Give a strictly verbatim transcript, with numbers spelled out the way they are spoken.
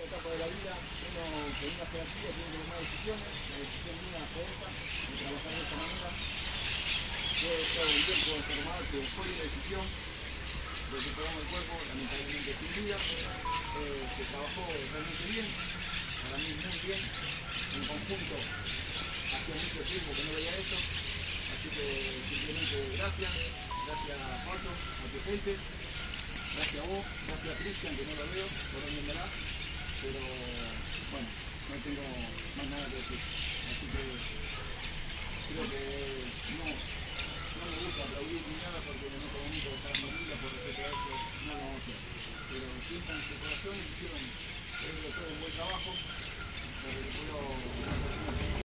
etapa de la vida, uno con una jerarquía tiene que tomar decisiones. La decisión mía fue esta, de trabajar de esta manera. Yo he estado un tiempo enfermado, que fue una decisión de que pegamos el cuerpo, lamentablemente sin vida. Eh, se trabajó realmente bien, para mí muy bien, en conjunto. Hacía mucho tiempo que no veía esto, así que simplemente gracias, gracias a Pato, a tu gente, gracias a vos, gracias a Cristian, que no lo veo, por donde andará, pero bueno, no tengo más nada que decir, así que creo que no, no me gusta aplaudir ni nada porque en este momento estar moviendo por respeto a eso, no lo vamos a hacer, pero sientan su corazón y hicieron, creo que todo un buen trabajo, porque puedo